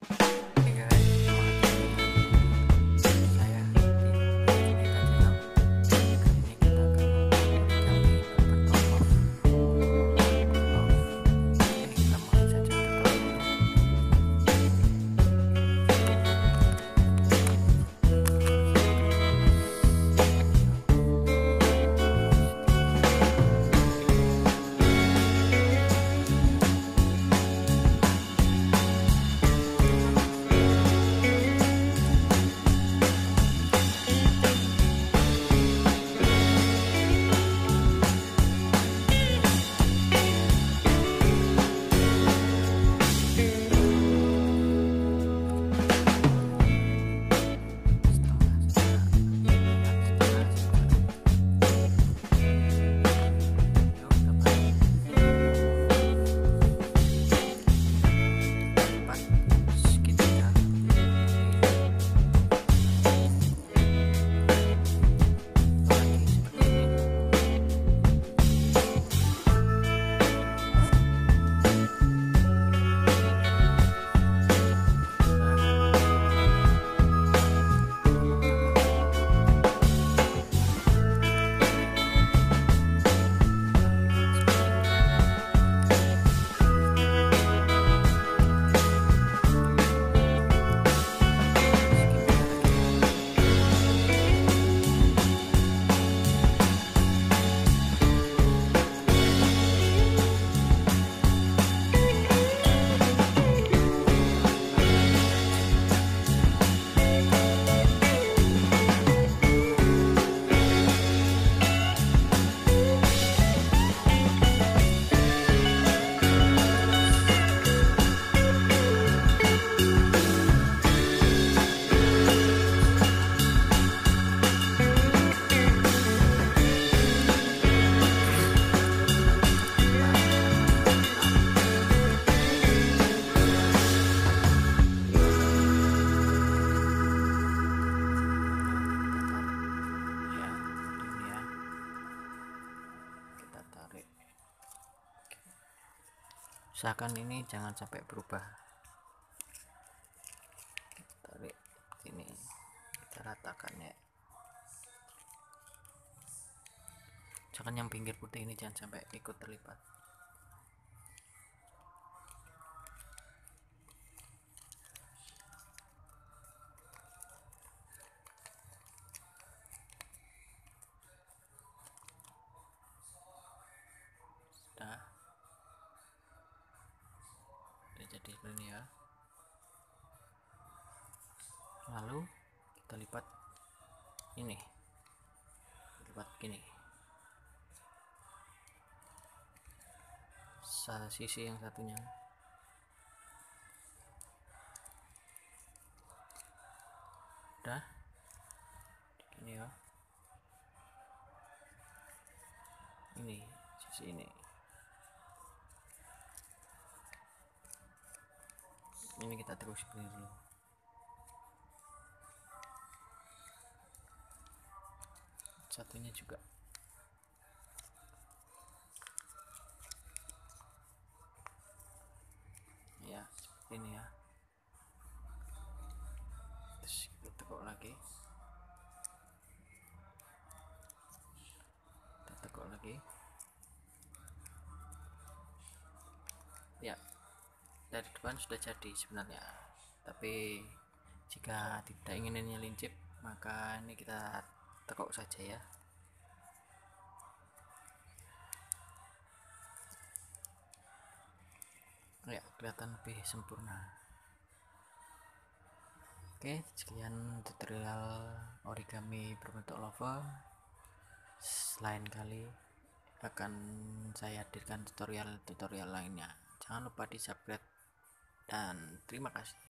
Oke guys, saya di Junita Channel. Kali ini kita akan origami berbentuk love. Ini kita mulai saja tutorialnya. Usahakan ini jangan sampai berubah. Tarik ini, kita ratakan ya. Jangan yang pinggir putih ini jangan sampai ikut terlipat. Sudah. Jadi seperti ini ya, lalu kita lipat ini, lipat gini sisi yang satunya. Udah ini ya, ini sisi ini kita terus dulu. Satunya juga ya, seperti ini ya. Terus kita tekuk lagi, ya. Dari depan sudah jadi sebenarnya, tapi jika tidak inginnya lincip maka ini kita tekuk saja ya. Ya, kelihatan lebih sempurna. Oke, sekian tutorial origami berbentuk love. Lain kali akan saya hadirkan tutorial lainnya. Jangan lupa di subscribe dan terima kasih.